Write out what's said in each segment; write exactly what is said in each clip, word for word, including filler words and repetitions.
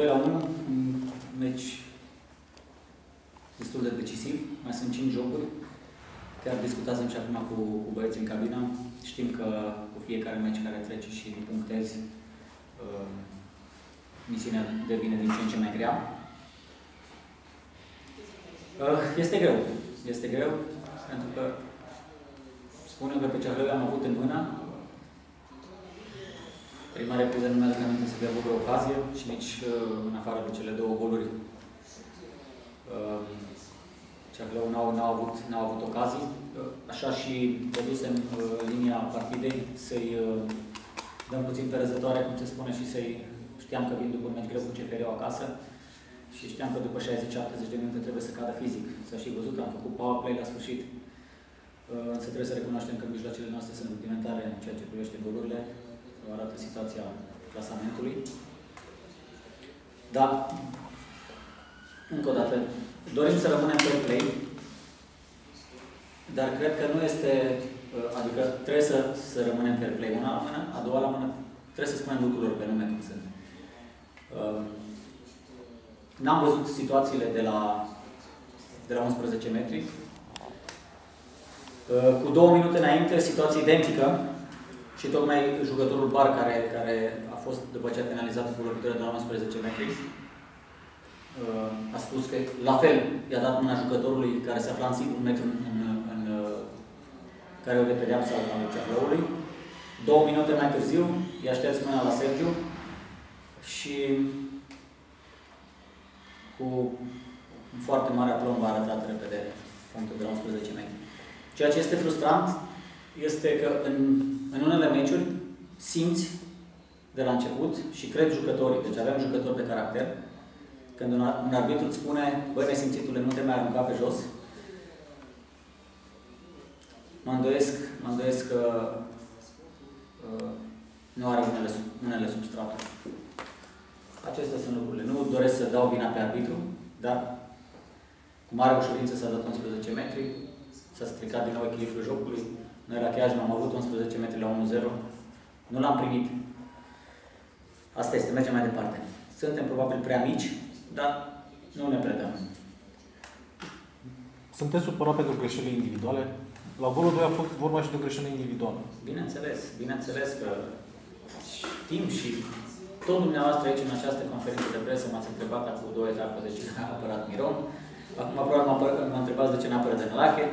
doi la unu, un meci destul de decisiv. Mai sunt cinci jocuri. Chiar discutasem și acum cu, cu băieții în cabină. Știm că cu fiecare meci care trece și punctezi, uh, misiunea devine din ce în ce mai grea. Uh, este greu. Este greu pentru că spunem că pe ce am avut în mână. Prima repriză nu mi-aduc aminte să fie avut o ocazie și nici uh, în afară de cele două goluri uh, Ceahlău n-au avut, avut ocazii. Uh, așa și dădusem uh, linia partidei să-i uh, dăm puțin pe răzătoare, cum se spune, și să-i știam că vin după un meci greu cu C F R-ul acasă și știam că după șaizeci șaptezeci de minute trebuie să cadă fizic. S-a și văzut că am făcut power play la sfârșit. Uh, însă trebuie să recunoaștem că mijloacele noastre sunt rudimentare în ceea ce privește golurile. Arată situația clasamentului. Da, încă o dată, dorim să rămânem fair play, dar cred că nu este, adică trebuie să, să rămânem fair play. Una la mână, a doua la mână, trebuie să spunem lucrurilor pe nume cum sunt. N-am văzut situațiile de la, de la unsprezece metri. Cu două minute înainte, situație identică. Și tocmai jucătorul Bar, care, care a fost, după ce a penalizat cu lovitură de la unsprezece metri, a spus că la fel i-a dat mâna jucătorului care se afla în sigur un metru în, în, în care o de pedeapsă al Ceahlăului. Două minute mai târziu i-a șters mâna la Sergiu și cu foarte mare aplomb a arătat repede punctul de la unsprezece metri. Ceea ce este frustrant este că în, în unele meciuri simți de la început și cred jucătorii, deci avem jucători de caracter, când un, un arbitru îți spune, băi, nesimțitule, nu te mai arunca pe jos, mă îndoiesc, mă îndoiesc că uh, nu are unele, unele substraturi. Acestea sunt lucrurile. Nu doresc să dau vina pe arbitru, dar cu mare ușurință s-a dat unsprezece metri, s-a stricat din nou echilibrul jocului. Noi la Chiajna am avut unsprezece metri la unu zero. Nu l-am primit. Asta este, mergem mai departe. Suntem probabil prea mici, dar nu ne predăm. Sunteți supărat pentru greșelile individuale? La golul doi a fost vorba și de o greșeală individuală. Bineînțeles, bineînțeles că știm și tot dumneavoastră aici în această conferință de presă m-ați întrebat acum două etape de ce n-a apărat Miron. Acum probabil mă întrebați de ce n-a apărat Dănălache.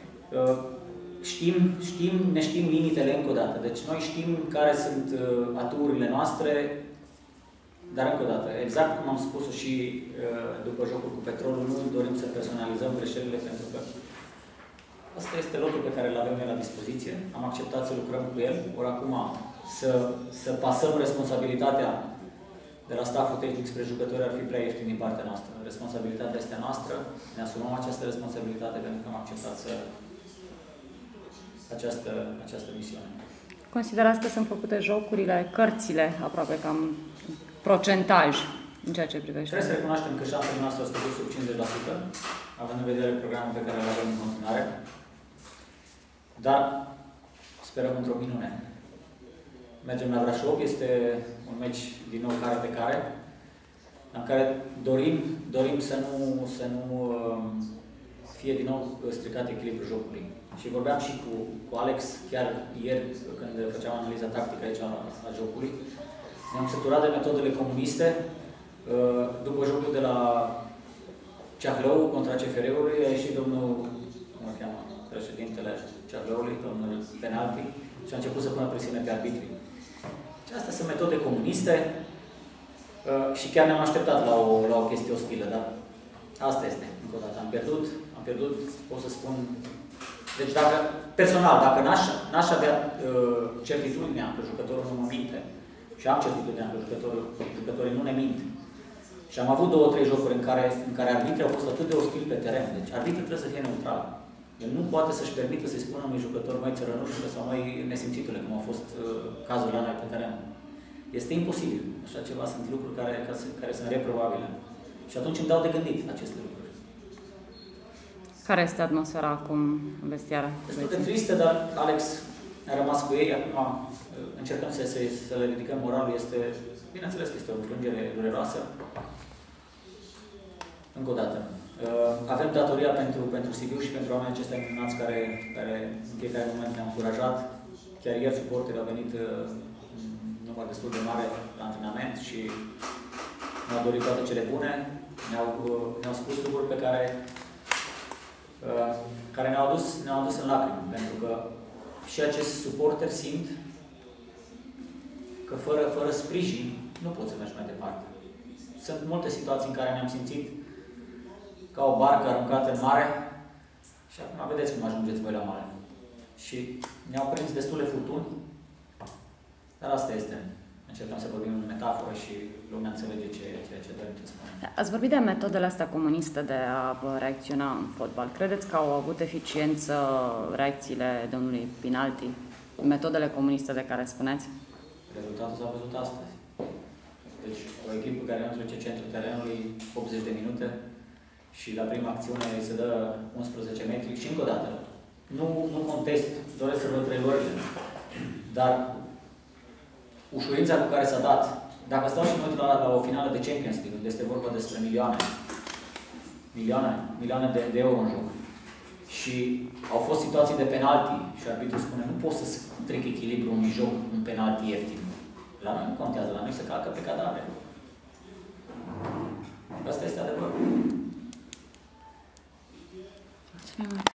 Știm, știm, ne știm limitele încă o dată. Deci noi știm care sunt uh, aturile noastre, dar încă o dată, exact cum am spus-o și uh, după jocul cu Petrolul, nu dorim să personalizăm greșelile, pentru că asta este lotul pe care îl avem noi la dispoziție. Am acceptat să lucrăm cu el, ori acum să, să pasăm responsabilitatea de la stafful tehnic spre jucători ar fi prea ieftin din partea noastră. Responsabilitatea este noastră, ne asumăm această responsabilitate pentru că am acceptat să Această, această misiune. Considerați că sunt făcute jocurile, cărțile, aproape cam procentaj în ceea ce privește? Trebuie să recunoaștem că șansele noastre au scăzut sub cincizeci la sută, având în vedere programul pe care îl avem în continuare. Dar sperăm într-o minune. Mergem la Brașov, este un meci din nou care pe care, în care dorim, dorim să nu, să nu fie din nou stricat echilibrul jocului. Și vorbeam și cu, cu Alex, chiar ieri, când făceam analiza tactică aici a, a jocului. Ne-am săturat de metodele comuniste. După jocul de la Ceahlău contra C F R-ului, a ieșit domnul, cum îl cheamă, președintele Ceahlăului, domnul Penalti, și a început să pună presiune pe arbitri. Și astea sunt metode comuniste și chiar ne-am așteptat la o, la o chestie ostilă, dar asta este, încă o dată. Am pierdut, am pierdut, pot să spun. Deci dacă, personal, dacă n-aș avea uh, certitudinea că jucătorul nu mă minte, și am certitudinea că jucătorii nu ne mint, și am avut două, trei jocuri în care, în care arbitrii au fost atât de ostili pe teren, deci arbitrii trebuie să fie neutral. El nu poate să-și permită să-i spună unui jucător, mai țărănușule sau mai nesimțitule, cum a fost uh, cazul la noi pe teren. Este imposibil. Așa ceva sunt lucruri care, care sunt reprobabile. Și atunci îmi dau de gândit aceste lucruri. Care este atmosfera acum în vestiară? Destul de tristă, dar Alex a rămas cu ei. Acum încercăm să, să, să le ridicăm moralul. Este, bineînțeles că este o înfrângere dureroasă. Încă o dată. Uh, avem datoria pentru, pentru Sibiu și pentru oamenii acestea minunați care, care în fiecare moment ne-au încurajat. Chiar ieri suporterii au venit uh, în număr destul de mare la antrenament și ne-au dorit toate cele bune. Ne-au, uh, ne-au spus lucruri pe care, uh, care ne-au adus, ne-au adus în lacrimi. Pentru că și acest suporter simt că fără, fără sprijin nu poți să mergi mai departe. Sunt multe situații în care ne-am simțit ca o barcă aruncată în mare și acum vedeți cum ajungeți voi la mare. Și ne-au prins destule furtuni, dar asta este. Încercăm să vorbim în metaforă și lumea înțelege ce, ceea ce dorim să spunem. Ați vorbit de metodele astea comuniste de a reacționa în fotbal. Credeți că au avut eficiență reacțiile domnului Pinalti? Metodele comuniste de care spuneți? Rezultatul s-a văzut astăzi. Deci, o echipă care nu trece centrul terenului optzeci de minute și la prima acțiune îi se dă unsprezece metri și încă o dată. Nu, nu contest, doresc să văd trei dar ușurința cu care s-a dat, dacă stau și mă uit la, la o finală de Champions League, unde este vorba despre milioane, milioane, milioane de, de euro în joc, și au fost situații de penalti și arbitrul spune, nu poți să stric echilibru în joc un penalti ieftin. La noi nu contează, la noi se calcă pe cadavre. Asta este adevărul.